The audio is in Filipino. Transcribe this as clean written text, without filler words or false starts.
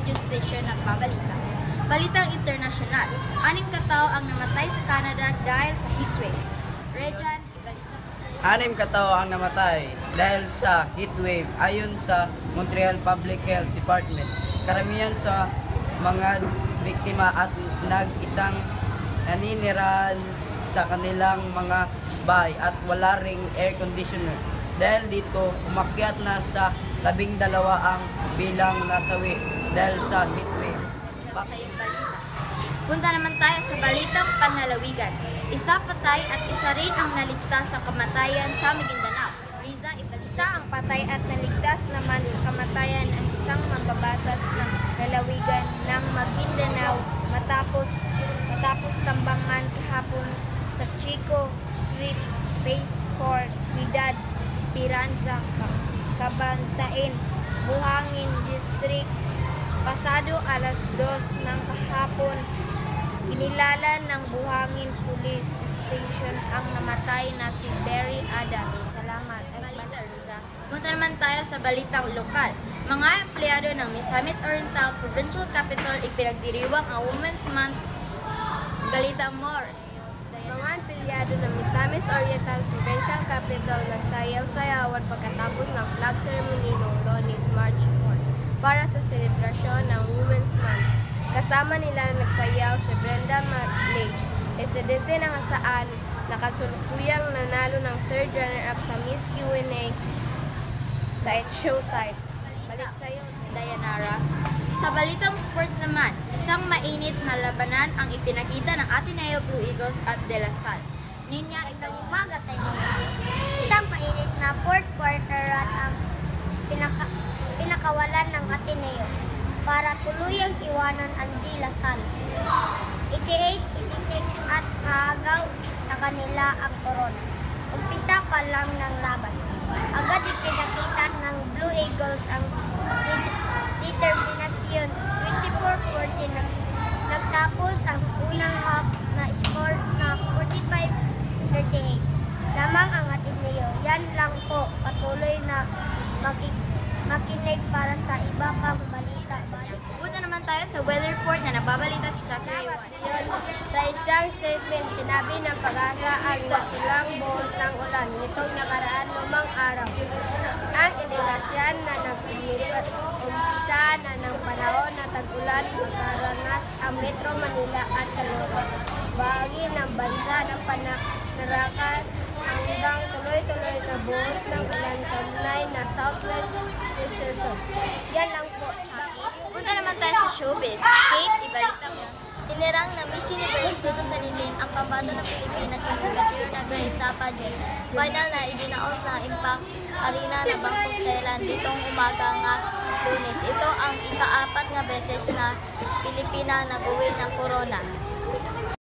radio station nagbabalita. Balitang internasyonal, 6 katao ang namatay sa Canada dahil sa heatwave. Rejan, balita. 6 katao ang namatay dahil sa heatwave ayon sa Montreal Public Health Department. Karamihan sa mga biktima at nag-isang naninirahan sa kanilang mga bahay at wala ring air conditioner. Dahil dito, umakyat na sa 12 ang bilang nasawi dahil sa heatwave. Sa iyong balita. Punta naman tayo sa balitang panlalawigan. Isa patay at isa rin ang naligtas sa kamatayan sa Maguindanao. Riza, Isa ang patay at naligtas naman sa kamatayan ang isang mambabatas ng lalawigan ng Maguindanao matapos tambangan kahapon sa Chico Street, Phase 4, Ciudad Esperanza, Cabantain, Buhangin District. Pasado alas 2 ng kahapon, kinilala ng Buhangin Police Station ang namatay na si Barry Adas. Salamat. balita, Riza. Punta naman tayo sa balitang lokal. Mga empleyado ng Misamis Oriental Provincial Capital ipinagdiriwang ang Women's Month. Balita more. Mga empleyado ng Misamis Oriental Provincial Capital nagsayaw-sayawan pagkatapos ng flag ceremony noong Lunes, March 4 para sa selebrasyon ng Women's Month. Kasama nila nagsayaw si Brenda Maglage, residente ng Asaan, nakasulukuyang nanalo ng 3rd runner-up sa Miss Q&A sa It's Showtime. Balik sa'yo, Dayanara. Sa balitang sports naman, isang mainit na labanan ang ipinakita ng Ateneo Blue Eagles at De La Salle. Ninya, Umaga sa inyo. Isang mainit na fourth quarter run ang pinakawalan ng Ateneo para tuluyang iwanan ang De La Salle. 88-86 at maagaw sa kanila ang Corona. Umpisa pa lang ng laban. Agad ipinakita ng Blue Eagles ang determinasyon. 24-14 nagtapos ang unang half na score na 45-38. Lamang ang Ateneo. Yan lang po, patuloy na makinig para sa iba pang balita. punta naman tayo sa weather report na nababalita si Chucky Raywan. Sa isang statement, sinabi ng Pag-asa ang natulang buhos ng ulan nitong nakaraan lumang araw. Ang iligasyan na nag-umpisa na ng panahon na tag-ulan magkaranas ang Metro Manila at Caloocan. Bahagi ng bansa ng pananarakan hanggang tuloy-tuloy na buhos ng ulan kamunay na Southwest Reserve. Yan lang po. Punta naman tayo sa showbiz. Kate, ibalita mo. Inirang na Miss Universe dito sa Nilim ang pambato ng Pilipinas na si Gabriel na Grace sa pageant. Final na idinaos na Impact Arena ng Bangkok, Thailand ditong umaga nga Lunes. Ito ang ika-4 na beses na Pilipina nag-uwi ng corona.